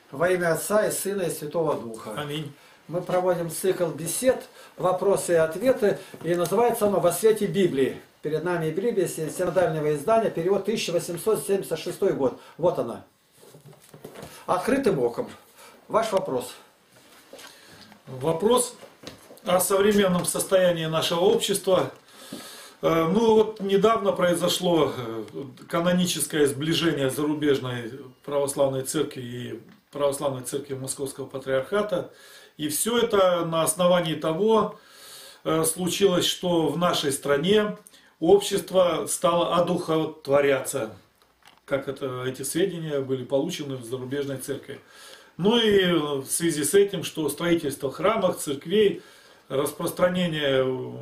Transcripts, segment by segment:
Во имя Отца и Сына и Святого Духа. Аминь. Мы проводим цикл бесед, вопросы и ответы, и называется оно «Во свете Библии». Перед нами Библия, синодального издания, перевод 1876 год. Вот она. Открытым оком. Ваш вопрос. Вопрос о современном состоянии нашего общества. Ну вот недавно произошло каноническое сближение зарубежной православной церкви и православной церкви Московского патриархата. И все это на основании того случилось, что в нашей стране общество стало одухотворяться, как эти сведения были получены в зарубежной церкви. Ну и в связи с этим, что строительство храмов, церквей, распространение,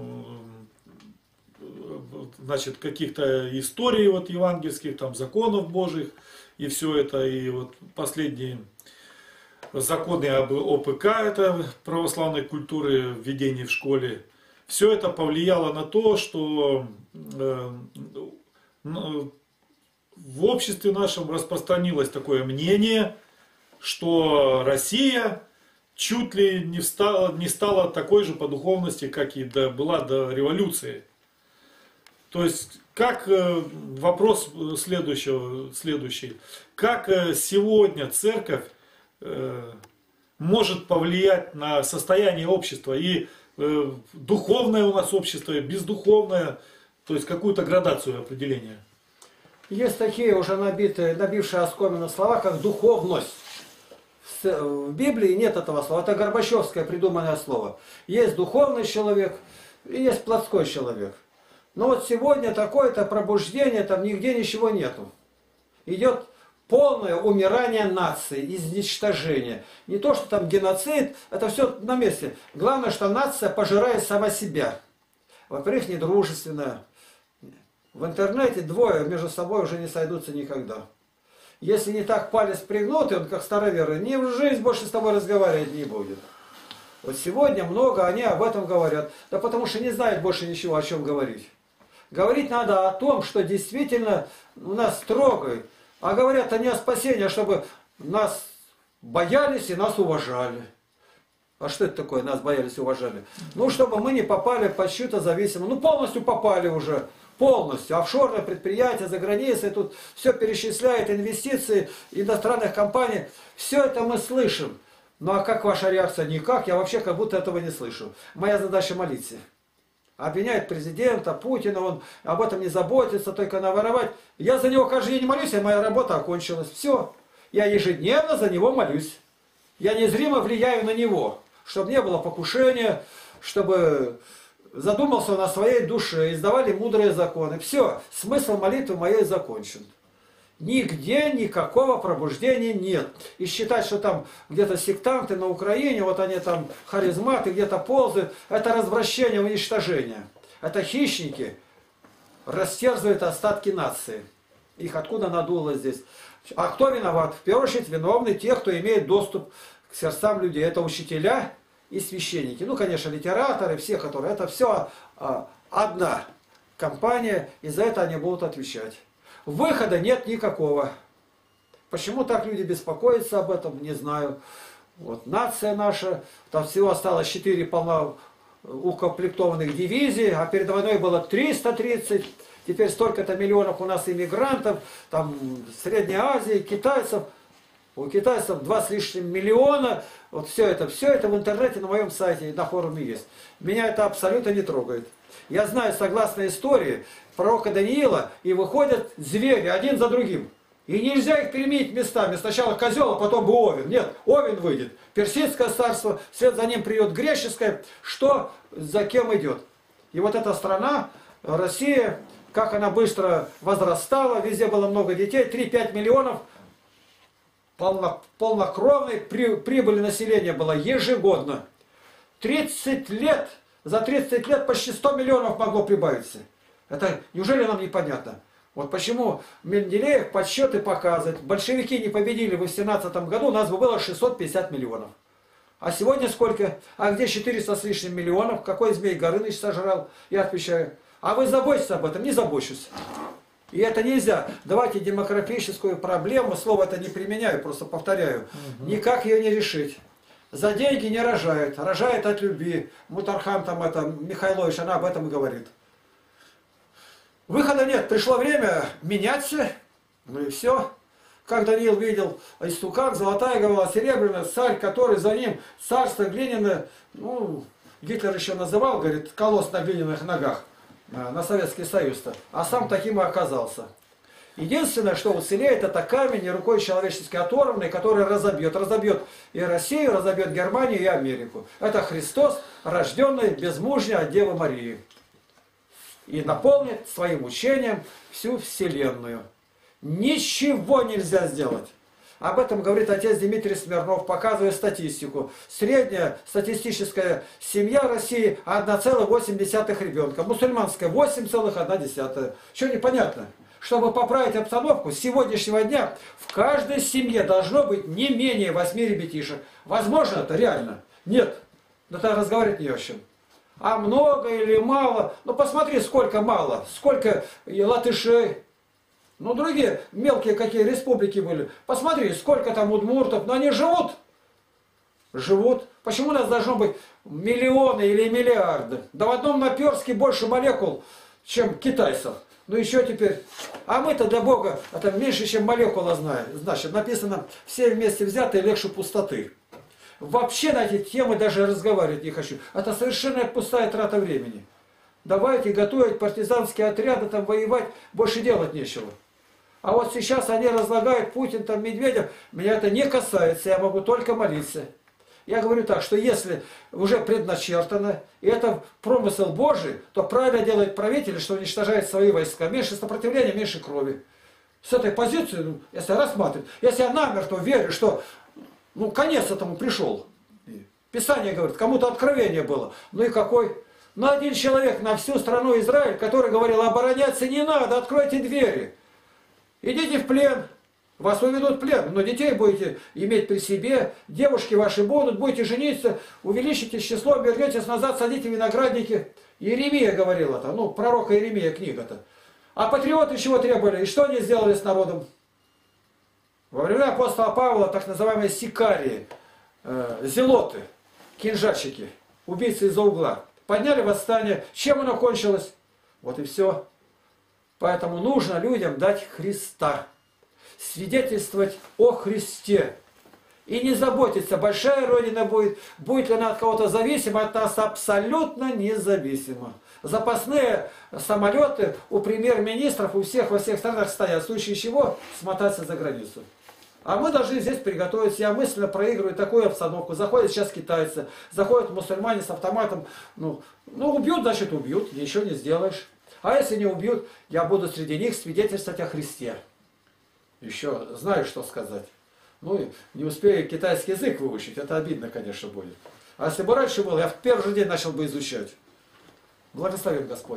значит, каких-то историй вот евангельских, там, законов Божьих, и все это, и вот последние законы об ОПК, это православной культуры, введение в школе, все это повлияло на то, что в обществе нашем распространилось такое мнение, что Россия чуть ли не стала такой же по духовности, как и была до революции. То есть, как вопрос следующий. Как сегодня церковь может повлиять на состояние общества, и духовное у нас общество, и бездуховное, то есть какую-то градацию определения? Есть такие уже набившие оскомину слова, как духовность. В Библии нет этого слова, это горбачевское придуманное слово. Есть духовный человек и есть плотской человек. Но вот сегодня такое-то пробуждение, там нигде ничего нету. Идет полное умирание нации, изничтожение. Не то, что там геноцид, это все на месте. Главное, что нация пожирает сама себя. Во-первых, недружественная. В интернете двое между собой уже не сойдутся никогда. Если не так палец пригнутый, он как староверы, ни в жизнь больше с тобой разговаривать не будет. Вот сегодня много они об этом говорят. Да потому что не знают больше ничего, о чем говорить. Говорить надо о том, что действительно нас трогает. А говорят они о спасении, а чтобы нас боялись и нас уважали. А что это такое, нас боялись и уважали? Ну, чтобы мы не попали под чью-то зависимость. Ну, полностью попали уже. Полностью. Офшорное предприятие за границей, тут все перечисляет, инвестиции иностранных компаний. Все это мы слышим. Ну, а как ваша реакция? Никак. Я вообще как будто этого не слышу. Моя задача молиться. Обвиняет президента, Путина, он об этом не заботится, только наворовать. Я за него каждый день молюсь, и моя работа окончилась. Все. Я ежедневно за него молюсь. Я незримо влияю на него, чтобы не было покушения, чтобы задумался он о своей душе, издавали мудрые законы. Все, смысл молитвы моей закончен. Нигде никакого пробуждения нет. И считать, что там где-то сектанты на Украине, вот они там харизматы, где-то ползают, это развращение, уничтожение. Это хищники растерзывают остатки нации. Их откуда надуло здесь? А кто виноват? В первую очередь виновны те, кто имеет доступ к сердцам людей. Это учителя и священники. Ну, конечно, литераторы, все, которые... Это все одна компания, и за это они будут отвечать. Выхода нет никакого. Почему так люди беспокоятся об этом, не знаю. Вот нация наша, там всего осталось 4 полноукомплектованных дивизий, а перед войной было 330. Теперь столько-то миллионов у нас иммигрантов, там Средней Азии, китайцев. У китайцев 2 с лишним миллиона. Вот все это в интернете на моем сайте, на форуме есть. Меня это абсолютно не трогает. Я знаю, согласно истории пророка Даниила, и выходят звери один за другим. И нельзя их переменить местами. Сначала козел, а потом бы овен. Нет, овен выйдет. Персидское царство, вслед за ним придет греческое. Что за кем идет? И вот эта страна, Россия, как она быстро возрастала, везде было много детей, 3-5 миллионов. Полнокровной прибыли населения было ежегодно. 30 лет, за 30 лет почти 100 миллионов могло прибавиться. Это неужели нам непонятно? Вот почему Менделеев подсчеты показывает. Большевики не победили в 18 году, у нас бы было 650 миллионов. А сегодня сколько? А где 400 с лишним миллионов? Какой Змей Горыныч сожрал? Я отвечаю. А вы заботитесь об этом? Не забочусь. И это нельзя. Давайте демографическую проблему, слово это не применяю, просто повторяю. Никак ее не решить. За деньги не рожают, рожает от любви. Мутархан там это, Михайлович, она об этом и говорит. Выхода нет, пришло время меняться, ну и все. Как Даниил видел, истукан, золотая голова, серебряная, царь, который за ним, царство глиняное, ну, Гитлер еще называл, говорит, колосс на глиняных ногах, на Советский Союз-то, а сам таким и оказался. Единственное, что уцелеет, это камень рукой человеческой оторванный, который разобьет. Разобьет и Россию, разобьет Германию и Америку. Это Христос, рожденный безмужня от Девы Марии. И наполнит своим учением всю вселенную. Ничего нельзя сделать. Об этом говорит отец Дмитрий Смирнов, показывая статистику. Средняя статистическая семья России 1,8 ребенка. Мусульманская 8,1. Что непонятно? Чтобы поправить обстановку, с сегодняшнего дня в каждой семье должно быть не менее 8 ребятишек. Возможно это реально? Нет. Да тогда разговаривать не о чем. А много или мало? Ну посмотри, сколько мало. Сколько латышей. Ну, другие мелкие какие республики были. Посмотри, сколько там удмуртов. Но они живут. Живут. Почему у нас должно быть миллионы или миллиарды? Да в одном наперске больше молекул, чем китайцев. Ну еще теперь. А мы-то для Бога это меньше, чем молекула знаем. Значит, написано, все вместе взятые легче пустоты. Вообще на эти темы даже разговаривать не хочу. Это совершенно пустая трата времени. Давайте готовить партизанские отряды, там воевать, больше делать нечего. А вот сейчас они разлагают Путин, там Медведев, меня это не касается, я могу только молиться. Я говорю так, что если уже предначертано, и это промысел Божий, то правильно делает правитель, что уничтожает свои войска. Меньше сопротивления, меньше крови. С этой позиции, ну, если рассматривать, если я намертво верю, что ну, конец этому пришел. Писание говорит, кому-то откровение было. Ну и какой? Ну, один человек на всю страну Израиль, который говорил, обороняться не надо, откройте двери. Идите в плен. Вас уведут в плен, но детей будете иметь при себе, девушки ваши будут, будете жениться, увеличите число, вернетесь назад, садите виноградники. Иеремия говорил это, ну, пророка Иеремия книга-то. А патриоты чего требовали? И что они сделали с народом? Во времена апостола Павла так называемые сикарии, зелоты, кинжальщики, убийцы из-за угла. Подняли восстание. Чем оно кончилось? Вот и все. Поэтому нужно людям дать Христа. Свидетельствовать о Христе. И не заботиться, большая Родина будет ли она от кого-то зависима, от нас абсолютно независима. Запасные самолеты у премьер-министров, у всех во всех странах стоят, в случае чего смотаться за границу. А мы должны здесь приготовиться. Я мысленно проигрываю такую обстановку. Заходят сейчас китайцы, заходят мусульмане с автоматом. Ну убьют, значит убьют, ничего не сделаешь. А если не убьют, я буду среди них свидетельствовать о Христе. Еще знаю, что сказать. Ну, не успею китайский язык выучить, это обидно, конечно, будет. А если бы раньше было, я в первый же день начал бы изучать. Благословен Господь.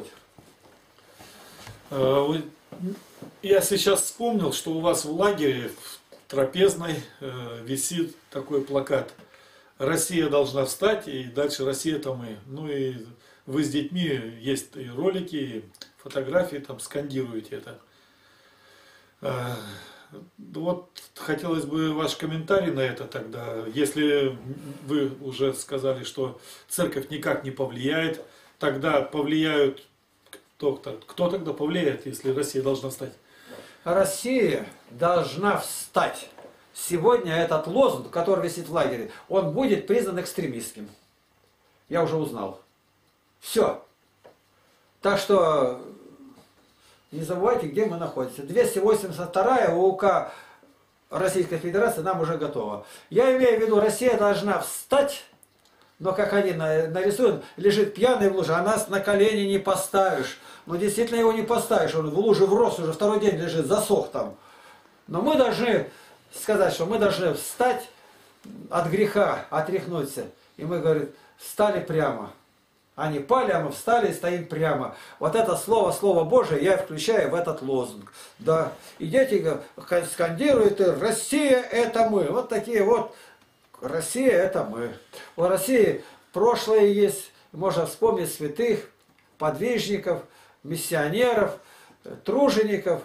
Я сейчас вспомнил, что у вас в лагере, в Трапезной, висит такой плакат. Россия должна встать, и дальше Россия там и... Ну и вы с детьми, есть и ролики, и фотографии, там скандируете это. Вот хотелось бы ваш комментарий на это тогда. Если вы уже сказали, что церковь никак не повлияет, тогда повлияют кто тогда повлияет, если Россия должна встать? Россия должна встать. Сегодня этот лозунг, который висит в лагере, он будет признан экстремистским. Я уже узнал. Все. Так что не забывайте, где мы находимся. 282 УК Российской Федерации нам уже готова. Я имею в виду, Россия должна встать, но как они нарисуют, лежит пьяный в луже, а нас на колени не поставишь. Ну действительно его не поставишь, он в луже врос, уже второй день лежит, засох там. Но мы должны сказать, что мы должны встать от греха, отряхнуться. И мы, говорим, встали прямо. Они пали, а мы встали и стоим прямо. Вот это слово, Слово Божие, я включаю в этот лозунг. Да. И дети скандируют, Россия это мы. Вот такие вот, Россия это мы. У России прошлое есть, можно вспомнить святых, подвижников, миссионеров, тружеников.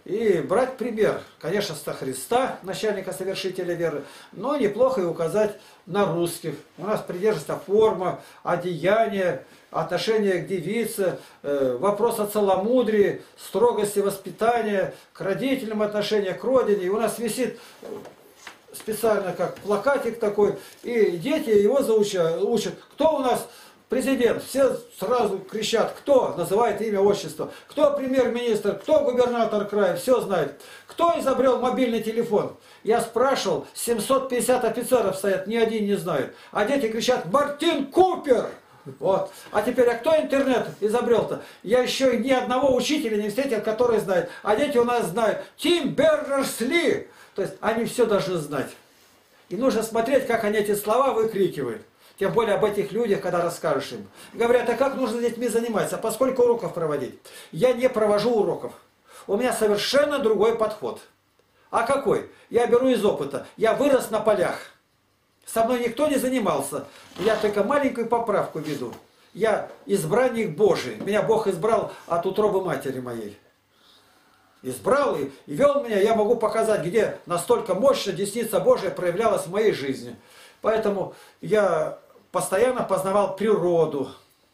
И брать пример, конечно, со Христа, начальника совершителя веры, но неплохо и указать на русских. У нас придерживается форма, одеяние, отношение к девице, вопрос о целомудрии, строгости воспитания, к родителям отношение, к родине. И у нас висит специально как плакатик такой, и дети его учат. Кто у нас президент? Все сразу кричат, кто называет имя, отчество, кто премьер-министр, кто губернатор края, все знает. Кто изобрел мобильный телефон? Я спрашивал, 750 офицеров стоят, ни один не знает. А дети кричат, Мартин Купер! Вот. А теперь, а кто интернет изобрел-то? Я еще ни одного учителя не встретил, который знает. А дети у нас знают. Тим Бернерс-Ли. То есть они все должны знать. И нужно смотреть, как они эти слова выкрикивают. Тем более об этих людях, когда расскажешь им. Говорят, а как нужно с детьми заниматься? Поскольку уроков проводить? Я не провожу уроков. У меня совершенно другой подход. А какой? Я беру из опыта. Я вырос на полях. Со мной никто не занимался. Я только маленькую поправку веду. Я избранник Божий. Меня Бог избрал от утробы матери моей. Избрал и вел меня. Я могу показать, где настолько мощно десница Божия проявлялась в моей жизни. Поэтому я постоянно познавал природу.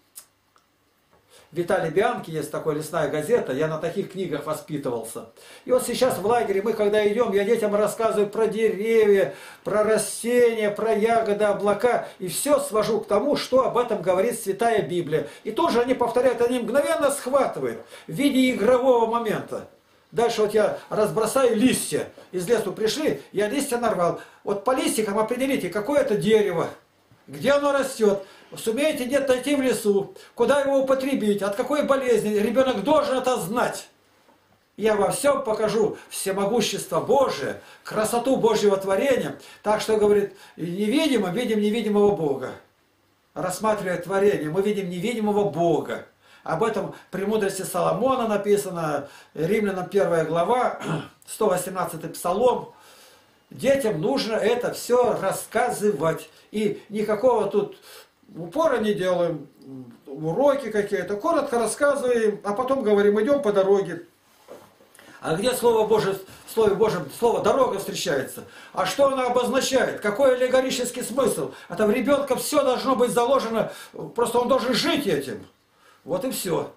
Виталий Бианки, есть такая лесная газета, я на таких книгах воспитывался. И вот сейчас в лагере мы, когда идем, я детям рассказываю про деревья, про растения, про ягоды, облака. И все свожу к тому, что об этом говорит Святая Библия. И тоже они повторяют, они мгновенно схватывают в виде игрового момента. Дальше вот я разбросаю листья. Из лесу пришли, я листья нарвал. Вот по листикам определите, какое это дерево, где оно растет. Сумеете где-то найти в лесу, куда его употребить, от какой болезни. Ребенок должен это знать. Я во всем покажу всемогущество Божие, красоту Божьего творения. Так что, говорит, невидимо видим невидимого Бога. Рассматривая творение, мы видим невидимого Бога. Об этом «Премудрости Соломона» написано, Римлянам 1 глава, 118 псалом. Детям нужно это все рассказывать. И никакого тут упора не делаем, уроки какие-то. Коротко рассказываем, а потом говорим, идем по дороге. А где Слово Божие, в Слове Божьем слово «дорога» встречается? А что оно обозначает? Какой аллегорический смысл? Это в ребенка все должно быть заложено, просто он должен жить этим. Вот и все.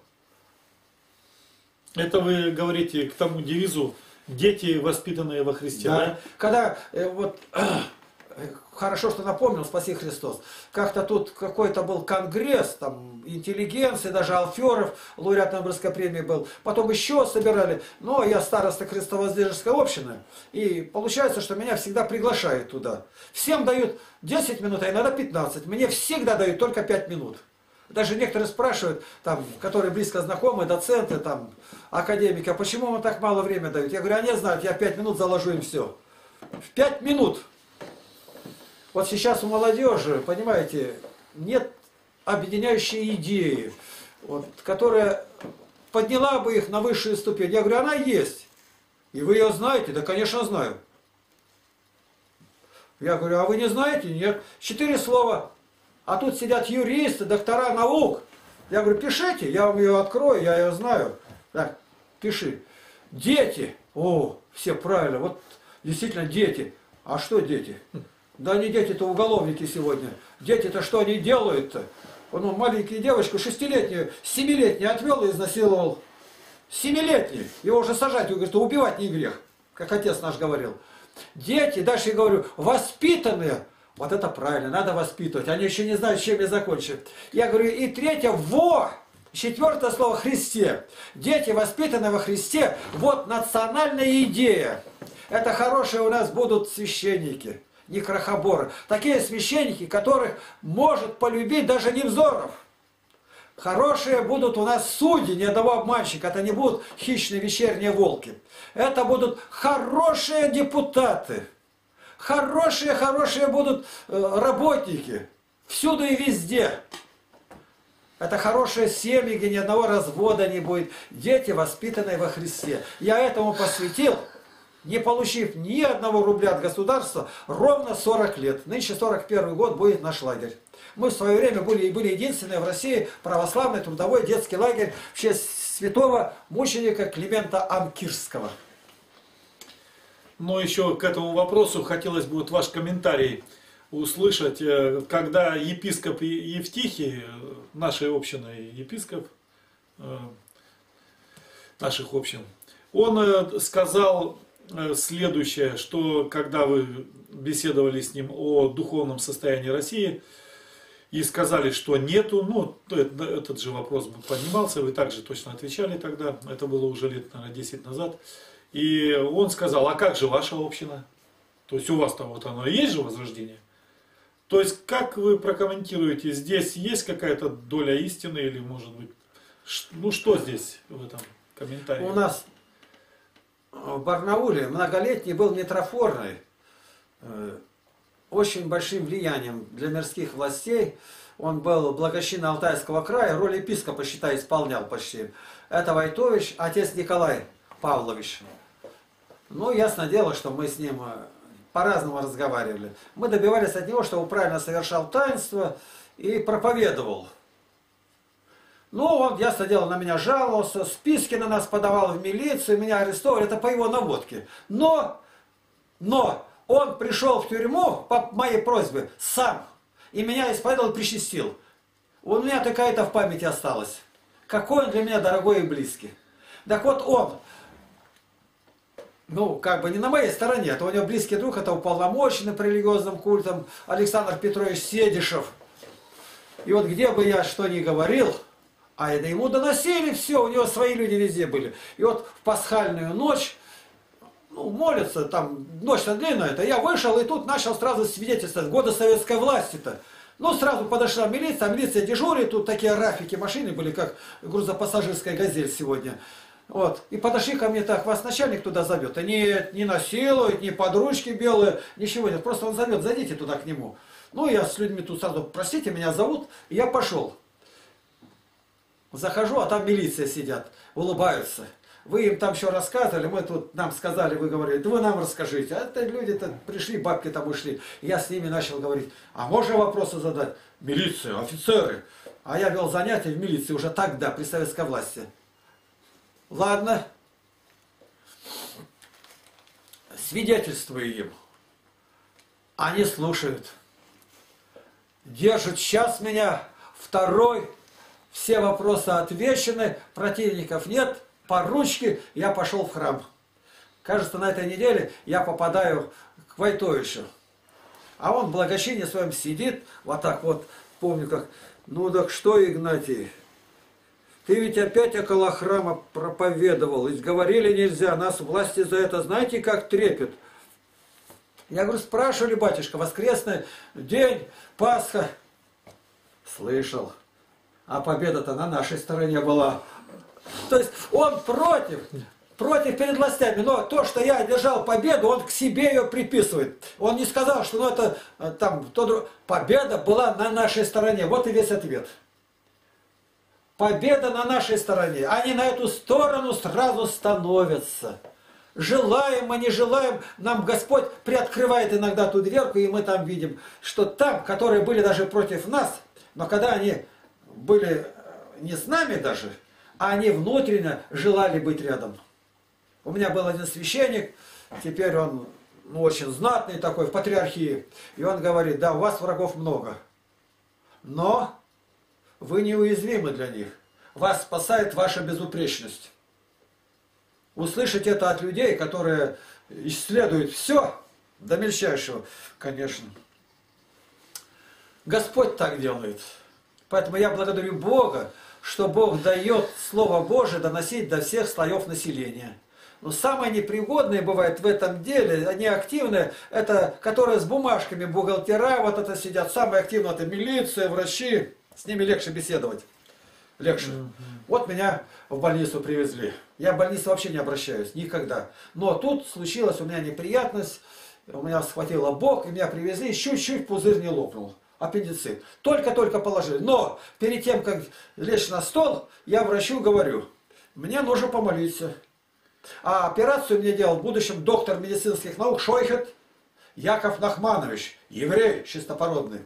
Это вы говорите к тому девизу «Дети, воспитанные во Христе». Да. Да? Когда вот хорошо, что напомнил, спаси Христос. Как-то тут какой-то был конгресс, там интеллигенции, даже Алферов, лауреат Нобелевской премии был. Потом еще собирали. Но я староста Крестовоздвиженской общины. И получается, что меня всегда приглашают туда. Всем дают 10 минут, а иногда 15. Мне всегда дают только 5 минут. Даже некоторые спрашивают, там, которые близко знакомы, доценты, там, академики, а почему вам так мало времени дают? Я говорю, они знают, я 5 минут заложу им все. В 5 минут. Вот сейчас у молодежи, понимаете, нет объединяющей идеи, вот, которая подняла бы их на высшую ступень. Я говорю, она есть. И вы ее знаете? Да, конечно, знаю. Я говорю, а вы не знаете? Нет. 4 слова. А тут сидят юристы, доктора наук. Я говорю, пишите, я вам ее открою, я ее знаю. Так, пиши. Дети. О, все правильно. Вот действительно дети. А что дети? Да они дети-то уголовники сегодня. Дети-то что они делают-то? Он маленькую девочку, 6-летнюю, 7-летнюю отвел и изнасиловал. 7-летний. Его уже сажать, он говорит, убивать не грех. Как отец наш говорил. Дети, дальше я говорю, воспитанные. Вот это правильно, надо воспитывать. Они еще не знают, чем я закончу. Я говорю, и третье, во! 4 слово Христе. Дети, воспитанные во Христе, вот национальная идея. Это хорошие у нас будут священники, не крохоборы. Такие священники, которых может полюбить даже Невзоров. Хорошие будут у нас судьи, ни одного обманщика. Это не будут хищные вечерние волки. Это будут хорошие депутаты. Хорошие будут работники. Всюду и везде. Это хорошие семьи, где ни одного развода не будет. Дети, воспитанные во Христе. Я этому посвятил, не получив ни одного рубля от государства, ровно 40 лет. Нынче 41 год будет наш лагерь. Мы в свое время были единственные в России православный трудовой детский лагерь в честь святого мученика Климента Амкирского. Но еще к этому вопросу хотелось бы вот ваш комментарий услышать. Когда епископ Евтихий, нашей общины епископ, наших общин, он сказал следующее, что когда вы беседовали с ним о духовном состоянии России, и сказали, что нету, ну, этот же вопрос поднимался, вы также точно отвечали тогда, это было уже лет, наверное, 10 назад. И он сказал, а как же ваша община? То есть у вас-то вот оно и есть же возрождение? То есть как вы прокомментируете, здесь есть какая-то доля истины или может быть, ну что здесь в этом комментарии? У нас в Барнауле многолетний был митрофорный, очень большим влиянием для мирских властей. Он был благочинный Алтайского края, роль епископа, считай, исполнял почти. Это Войтович, отец Николай Павлович. Ну, ясно дело, что мы с ним по-разному разговаривали. Мы добивались от него, чтобы правильно совершал таинство и проповедовал. Ну, он, ясно дело, на меня жаловался, списки на нас подавал в милицию, меня арестовали, это по его наводке. Но он пришел в тюрьму по моей просьбе сам, и меня исповедовал и причастил. У меня такая-то в памяти осталась. Какой он для меня дорогой и близкий. Так вот он, ну, как бы не на моей стороне, это у него близкий друг, это уполномоченный по религиозным культам Александр Петрович Седишев. И вот где бы я что ни говорил, а это ему доносили все, у него свои люди везде были. И вот в пасхальную ночь, ну, молятся, там ночь-то длинная, это я вышел и тут начал сразу свидетельствовать, годы советской власти-то. Ну, сразу подошла милиция, а милиция дежурит, тут такие рафики машины были, как грузопассажирская «Газель» сегодня. Вот. И подошли ко мне так, вас начальник туда зовет. А нет, не насилует, не под ручки белые, ничего нет. Просто он зовет, зайдите туда к нему. Ну, я с людьми тут сразу, простите, меня зовут, и я пошел. Захожу, а там милиция сидят, улыбаются. Вы им там все рассказывали, мы тут нам сказали, вы говорили, да вы нам расскажите. А это люди-то пришли, бабки там ушли. Я с ними начал говорить, а можно вопросы задать? Милиция, офицеры. А я вел занятия в милиции уже тогда, при советской власти. Ладно. Свидетельствую им. Они слушают. Держат сейчас меня, второй. Все вопросы отвечены, противников нет, по ручке я пошел в храм. Кажется, на этой неделе я попадаю к Войтовичу. А он в благочине своем сидит, вот так вот, помню как, ну так что, Игнатий, ты ведь опять около храма проповедовал, ведь говорили нельзя, нас власти за это, знаете, как трепет. Я говорю, спрашивали, батюшка, воскресный день, Пасха. Слышал. А победа-то на нашей стороне была. То есть он против перед властями. Но то, что я одержал победу, он к себе ее приписывает. Он не сказал, что ну, это там победа была на нашей стороне. Вот и весь ответ. Победа на нашей стороне. Они на эту сторону сразу становятся. Желаем мы, не желаем, нам Господь приоткрывает иногда ту дверку, и мы там видим, что там, которые были даже против нас, но когда они были не с нами даже, а они внутренне желали быть рядом. У меня был один священник, теперь он очень знатный такой, в патриархии, и он говорит, да, у вас врагов много, но вы неуязвимы для них, вас спасает ваша безупречность. Услышать это от людей, которые исследуют все до мельчайшего, конечно. Господь так делает. Поэтому я благодарю Бога, что Бог дает Слово Божие доносить до всех слоев населения. Но самое непригодное бывает в этом деле, они активные, это которые с бумажками, бухгалтера вот это сидят, самые активные это милиция, врачи, с ними легче беседовать. Легче. Вот меня в больницу привезли. Я в больницу вообще не обращаюсь, никогда. Но тут случилась у меня неприятность, у меня схватило бок, и меня привезли, чуть-чуть пузырь не лопнул. Аппендицит. Только-только положили. Но перед тем, как лечь на стол, я врачу говорю, мне нужно помолиться. А операцию мне делал в будущем доктор медицинских наук Шойхет Яков Нахманович, еврей чистопородный.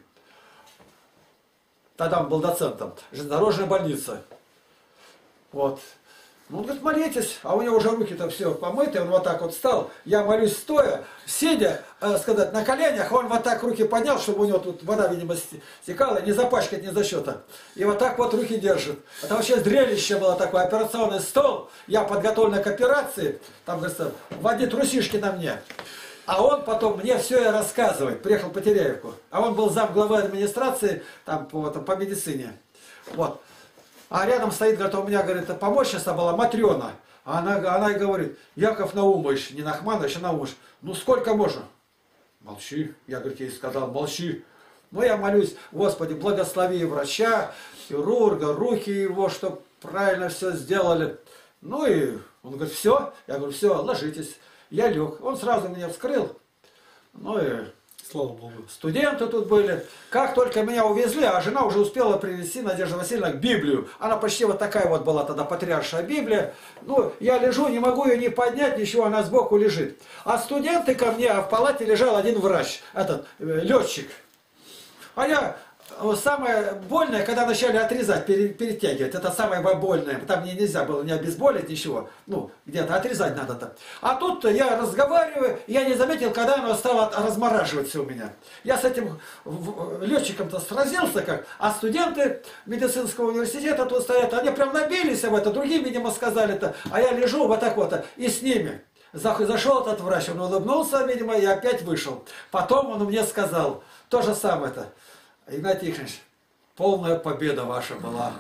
Тогда он был доцентом. Железнодорожная больница. Вот. Ну, он говорит, молитесь, а у него уже руки-то все помыты, он вот так вот встал, я молюсь стоя, сидя, сказать, на коленях, он вот так руки поднял, чтобы у него тут вода, видимо, стекала, не запачкать ни за счета. И вот так вот руки держит. Это вообще зрелище было такое, операционный стол, я подготовлен к операции, там, говорится, в одни трусишки на мне. А он потом мне все и рассказывает, приехал по Теряевку, а он был замглавы администрации там, по медицине. Вот. А рядом стоит, говорит, у меня, говорит, помощница была Матрена. А она и говорит, Яков Наумович, не Нахманович, а Наумович, ну сколько можно? Молчи. Я, говорит, ей сказал, молчи. Ну я молюсь, Господи, благослови врача, хирурга, руки его, чтобы правильно все сделали. Ну и он говорит, все? Я говорю, все, ложитесь. Я лег. Он сразу меня вскрыл. Ну и... Слава Богу. Студенты тут были. Как только меня увезли, а жена уже успела привезти, Надежда Васильевна, Библию. Она почти вот такая вот была тогда, патриаршая Библия. Ну, я лежу, не могу ее ни поднять, ничего, она сбоку лежит. А студенты ко мне, а в палате лежал один врач, этот, летчик. А я... Самое больное, когда начали отрезать, перетягивать, это самое больное, там мне нельзя было не обезболить, ничего, ну, где-то отрезать надо-то. А тут я разговариваю, я не заметил, когда оно стало размораживать все у меня. Я с этим летчиком-то сразился как, а студенты медицинского университета тут стоят, они прям набились об это, другим, видимо, сказали-то, а я лежу вот так вот, и с ними. Зашел этот врач, он улыбнулся, видимо, и опять вышел. Потом он мне сказал, то же самое-то. Игнатий Тихонович, полная победа ваша была.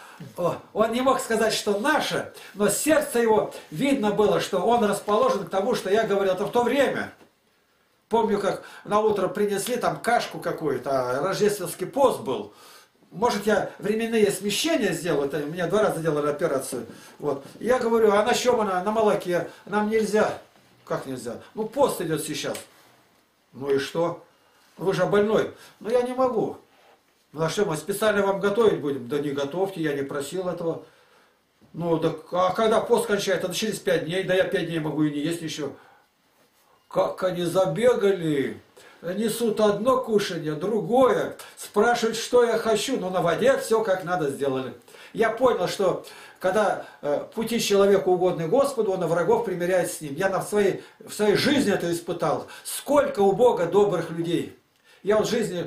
Он не мог сказать, что наша, но сердце его видно было, что он расположен к тому, что я говорил, это в то время. Помню, как на утро принесли там кашку какую-то, рождественский пост был. Может, я временные смещения сделал, это меня 2 раза делали операцию. Вот. И я говорю, а на чем она? На молоке. Нам нельзя. Как нельзя? Ну, пост идет сейчас. Ну и что? Вы же больной. Но я не могу. Ну а что, мы специально вам готовить будем? Да не готовьте, я не просил этого. Ну, да, а когда пост кончается? Да через 5 дней. Да я 5 дней могу и не есть еще. Как они забегали. Несут одно кушанье, другое. Спрашивают, что я хочу. Но на воде все как надо сделали. Я понял, что когда пути человеку угодны Господу, он на врагов примиряет с ним. Я в своей жизни это испытал. Сколько у Бога добрых людей. Я вот в жизни,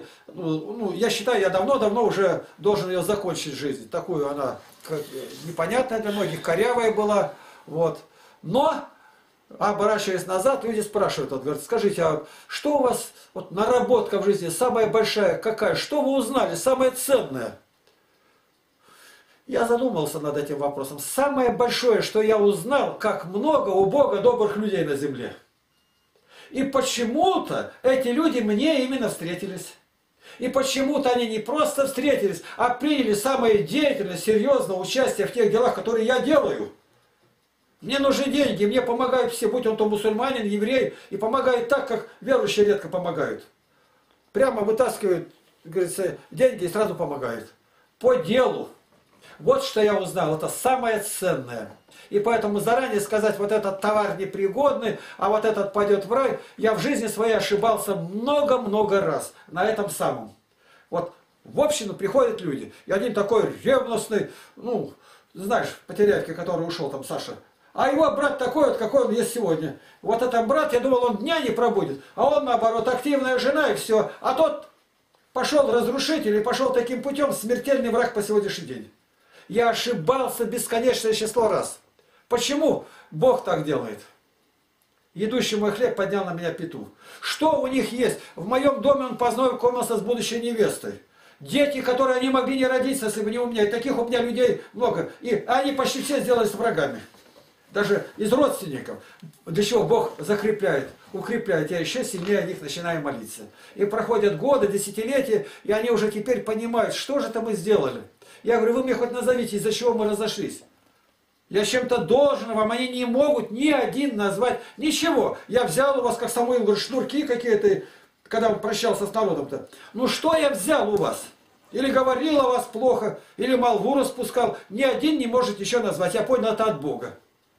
я считаю, я давно-давно уже должен ее закончить жизнь. Такую она непонятная для многих, корявая была. Вот. Но, оборачиваясь назад, люди спрашивают, вот, говорят, скажите, а что у вас вот, наработка в жизни самая большая какая? Что вы узнали, самое ценное? Я задумался над этим вопросом. Самое большое, что я узнал, как много у Бога добрых людей на земле. И почему-то эти люди мне именно встретились. И почему-то они не просто встретились, а приняли самое деятельное, серьезное участие в тех делах, которые я делаю. Мне нужны деньги, мне помогают все, будь он то мусульманин, еврей, и помогают так, как верующие редко помогают. Прямо вытаскивают, говорится, деньги и сразу помогают. По делу. Вот что я узнал, это самое ценное. И поэтому заранее сказать, вот этот товар непригодный, а вот этот пойдет в рай, я в жизни своей ошибался много-много раз на этом самом. Вот в общину приходят люди, и один такой ревностный, ну, знаешь, по Теряевке, который ушел там, Саша, а его брат такой вот, какой он есть сегодня. Вот этот брат, я думал, он дня не пробудет, а он, наоборот, активная жена и все. А тот пошел разрушитель и пошел таким путем, смертельный враг по сегодняшний день. Я ошибался бесконечное число раз. Почему Бог так делает? Едущий мой хлеб поднял на меня петух. Что у них есть? В моем доме он познакомился с будущей невестой. Дети, которые не могли не родиться, если бы не у меня. И таких у меня людей много. И они почти все сделались врагами. Даже из родственников. Для чего Бог закрепляет, укрепляет. Я еще сильнее о них начинаю молиться. И проходят годы, десятилетия, и они уже теперь понимают, что же это мы сделали. Я говорю, вы мне хоть назовите, из-за чего мы разошлись. Я чем-то должен вам, они не могут ни один назвать, ничего. Я взял у вас, как Самуил, говорит, шнурки какие-то, когда он прощался с народом-то. Ну что я взял у вас? Или говорил о вас плохо, или молву распускал. Ни один не может еще назвать. Я понял, это от Бога.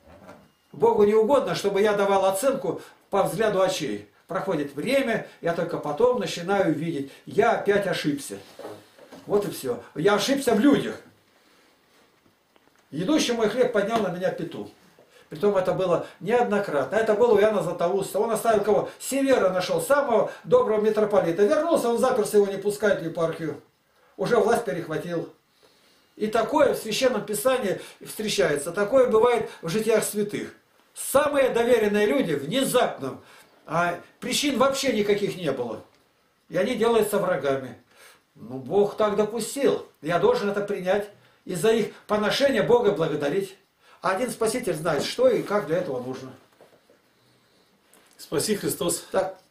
Богу не угодно, чтобы я давал оценку по взгляду очей. Проходит время, я только потом начинаю видеть. Я опять ошибся. Вот и все. Я ошибся в людях. Идущий мой хлеб поднял на меня пету. Притом это было неоднократно. Это было у Иоанна Златоуста. Он оставил кого? Севера нашел, самого доброго митрополита. Вернулся, он заперся, его не пускать в епархию. Уже власть перехватил. И такое в Священном Писании встречается. Такое бывает в житиях святых. Самые доверенные люди внезапно, а причин вообще никаких не было. И они делаются врагами. Ну, Бог так допустил. Я должен это принять. И за их поношение Бога благодарить. А один Спаситель знает, что и как для этого нужно. Спаси Христос. Так.